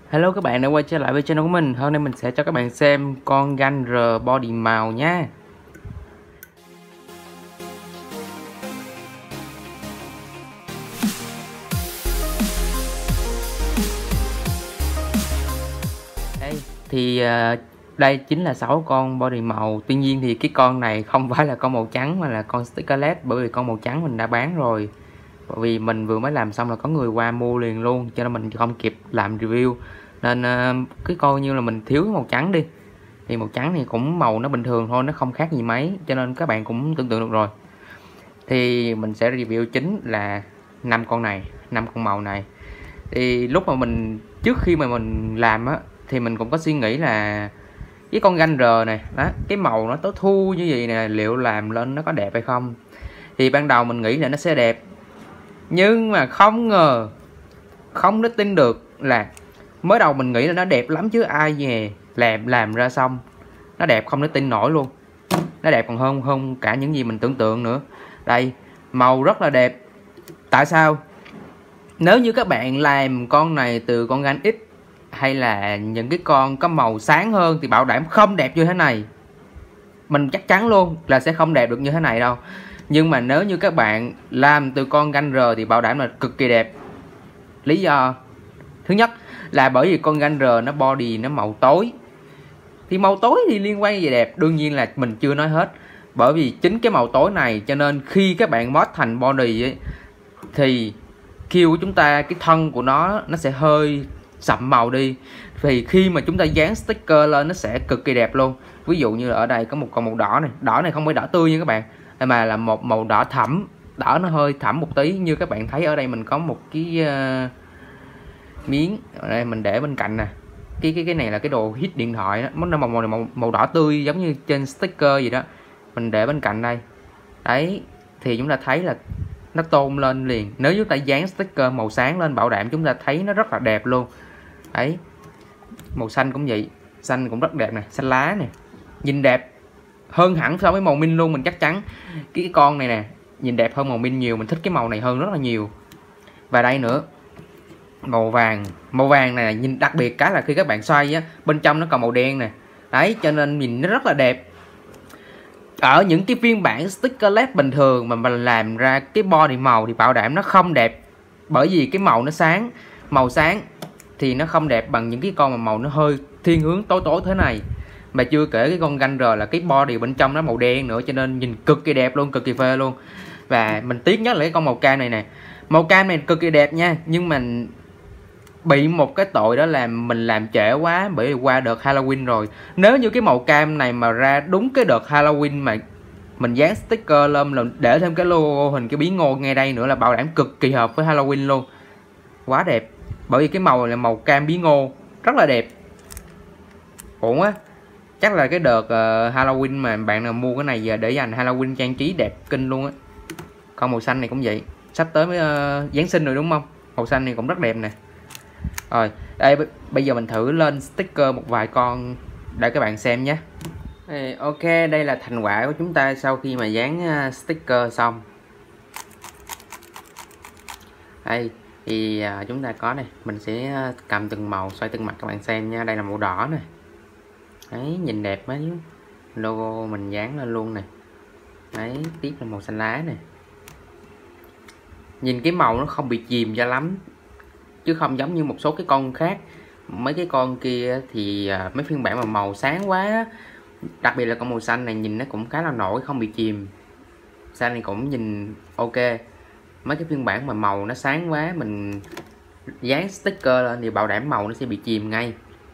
Hello các bạn đã quay trở lại với channel của mình. Hôm nay mình sẽ cho các bạn xem con Gun R body màu nha. Đây thì đây chính là 6 con body màu. Tuy nhiên thì cái con này không phải là con màu trắng mà là con sticker LED, bởi vì con màu trắng mình đã bán rồi. Bởi vì mình vừa mới làm xong là có người qua mua liền luôn, cho nên mình không kịp làm review. Nên cứ coi như là mình thiếu màu trắng đi. Thì màu trắng thì cũng màu nó bình thường thôi, nó không khác gì mấy, cho nên các bạn cũng tưởng tượng được rồi. Thì mình sẽ review chính là 5 con này, 5 con màu này. Thì lúc mà trước khi mà mình làm á thì mình cũng có suy nghĩ là cái con Gun R này đó, cái màu nó tối thu như vậy nè, liệu làm lên nó có đẹp hay không. Thì ban đầu mình nghĩ là nó sẽ đẹp, nhưng mà không ngờ, không có tin được là mới đầu mình nghĩ là nó đẹp lắm chứ ai về làm ra xong nó đẹp không thể tin nổi luôn. Nó đẹp còn hơn cả những gì mình tưởng tượng nữa. Đây, màu rất là đẹp. Tại sao? Nếu như các bạn làm con này từ con Gun X hay là những cái con có màu sáng hơn thì bảo đảm không đẹp như thế này. Mình chắc chắn luôn là sẽ không đẹp được như thế này đâu. Nhưng mà nếu như các bạn làm từ con Gun R thì bảo đảm là cực kỳ đẹp. Lý do thứ nhất là bởi vì con Gun R nó body nó màu tối. Thì màu tối thì liên quan gì đẹp? Đương nhiên là mình chưa nói hết. Bởi vì chính cái màu tối này cho nên khi các bạn mod thành body ấy, thì kill của chúng ta, cái thân của nó sẽ hơi sậm màu đi. Thì khi mà chúng ta dán sticker lên nó sẽ cực kỳ đẹp luôn. Ví dụ như là ở đây có một con màu đỏ này. Đỏ này không phải đỏ tươi nha các bạn, mà là một màu đỏ thẫm. Đỏ nó hơi thẫm một tí. Như các bạn thấy ở đây mình có một cái miếng ở đây mình để bên cạnh nè. Cái này là cái đồ hít điện thoại đó. Nó màu đỏ tươi giống như trên sticker gì đó. Mình để bên cạnh đây. Đấy, thì chúng ta thấy là nó tôn lên liền. Nếu chúng ta dán sticker màu sáng lên bảo đảm chúng ta thấy nó rất là đẹp luôn. Đấy, màu xanh cũng vậy, xanh cũng rất đẹp nè, xanh lá nè, nhìn đẹp hơn hẳn so với màu min luôn. Mình chắc chắn cái con này nè nhìn đẹp hơn màu min nhiều. Mình thích cái màu này hơn rất là nhiều. Và đây nữa, màu vàng này nhìn đặc biệt cái là khi các bạn xoay á, bên trong nó còn màu đen nè. Đấy, cho nên nhìn nó rất là đẹp. Ở những cái phiên bản sticker LED bình thường mà mình làm ra cái body màu thì bảo đảm nó không đẹp, bởi vì cái màu nó sáng, màu sáng thì nó không đẹp bằng những cái con mà màu nó hơi thiên hướng tối tối thế này. Mà chưa kể cái con Gun R là cái body bên trong nó màu đen nữa, cho nên nhìn cực kỳ đẹp luôn, cực kỳ phê luôn. Và mình tiếc nhất là cái con màu cam này nè. Màu cam này cực kỳ đẹp nha, nhưng mình bị một cái tội đó là mình làm trễ quá, bởi vì qua đợt Halloween rồi. Nếu như cái màu cam này mà ra đúng cái đợt Halloween mà mình dán sticker lên, để thêm cái logo hình cái bí ngô ngay đây nữa là bảo đảm cực kỳ hợp với Halloween luôn. Quá đẹp. Bởi vì cái màu là màu cam bí ngô, rất là đẹp. Ổn á. Chắc là cái đợt Halloween mà bạn nào mua cái này giờ để dành Halloween trang trí đẹp kinh luôn á. Còn màu xanh này cũng vậy, sắp tới mới Giáng sinh rồi đúng không? Màu xanh này cũng rất đẹp nè. Rồi, đây bây giờ mình thử lên sticker một vài con để các bạn xem nhé. Ok, đây là thành quả của chúng ta sau khi mà dán sticker xong. Đây thì chúng ta có này, mình sẽ cầm từng màu xoay từng mặt các bạn xem nha. Đây là màu đỏ nè. Đấy, nhìn đẹp quá chứ. Logo mình dán lên luôn nè. Đấy, tiếp là màu xanh lá nè. Nhìn cái màu nó không bị chìm ra lắm, chứ không giống như một số cái con khác. Mấy cái con kia thì mấy phiên bản mà màu sáng quá, đặc biệt là con màu xanh này nhìn nó cũng khá là nổi, không bị chìm. Xanh này cũng nhìn ok. Mấy cái phiên bản mà màu nó sáng quá, mình dán sticker lên thì bảo đảm màu nó sẽ bị chìm ngay.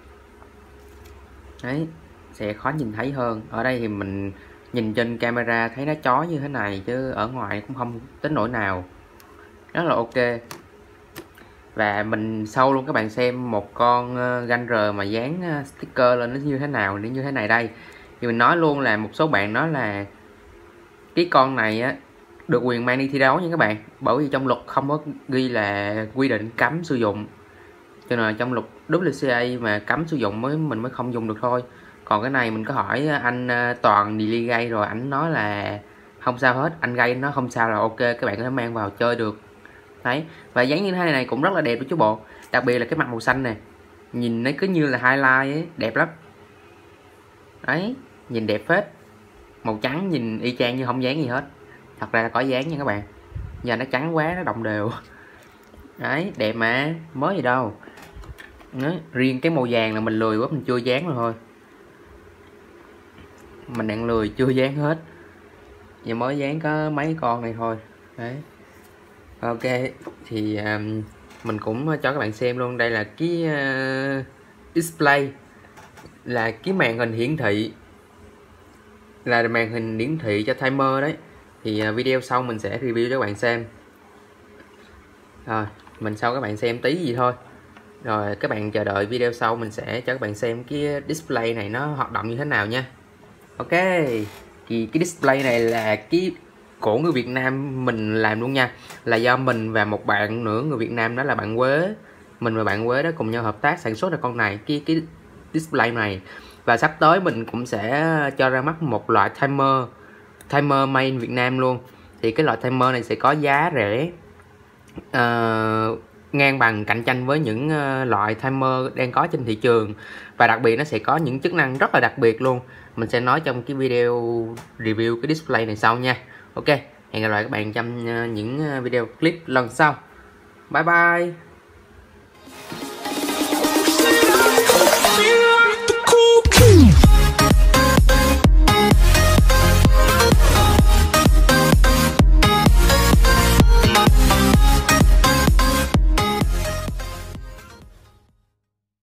Đấy, sẽ khó nhìn thấy hơn. Ở đây thì mình nhìn trên camera thấy nó chói như thế này, chứ ở ngoài cũng không tính nổi nào. Rất là ok. Và mình sâu luôn các bạn xem một con Gun R mà dán sticker lên nó như thế nào, nó như thế này đây. Thì mình nói luôn là một số bạn nói là cái con này á được quyền mang đi thi đấu nha các bạn, bởi vì trong luật không có ghi là quy định cấm sử dụng, cho nên là trong luật WCA mà cấm sử dụng mình mới không dùng được thôi. Còn cái này mình có hỏi anh Toàn Dili gây rồi, ảnh nói là không sao hết, anh gây nó không sao là ok, các bạn có thể mang vào chơi được. Đấy, và dáng như thế này cũng rất là đẹp đó chứ bộ. Đặc biệt là cái mặt màu xanh này, Nhìn nó cứ như là highlight ấy, đẹp lắm. Đấy, nhìn đẹp phết. Màu trắng nhìn y chang như không dán gì hết. Thật ra là có dán nha các bạn. Giờ nó trắng quá nó đồng đều. Đấy, đẹp mà, mới gì đâu. Đấy, riêng cái màu vàng là mình lười quá, mình chưa dán rồi thôi. Mình đang lười chưa dán hết. Giờ mới dán có mấy con này thôi. Đấy. Ok, thì mình cũng cho các bạn xem luôn. Đây là cái display, là cái màn hình hiển thị, là màn hình hiển thị cho timer đấy. Thì video sau mình sẽ review cho các bạn xem. Rồi, mình sau các bạn xem tí gì thôi. Rồi các bạn chờ đợi video sau mình sẽ cho các bạn xem cái display này nó hoạt động như thế nào nha. Ok, thì cái display này là cái của người Việt Nam mình làm luôn nha. Là do mình và một bạn nữa người Việt Nam, đó là bạn Quế. Mình và bạn Quế đó cùng nhau hợp tác sản xuất ra con này, cái display này. Và sắp tới mình cũng sẽ cho ra mắt một loại timer made in Việt Nam luôn. Thì cái loại timer này sẽ có giá rẻ, ngang bằng cạnh tranh với những loại timer đang có trên thị trường. Và đặc biệt nó sẽ có những chức năng rất là đặc biệt luôn. Mình sẽ nói trong cái video review cái display này sau nha. Ok, hẹn gặp lại các bạn trong những video clip lần sau. Bye bye.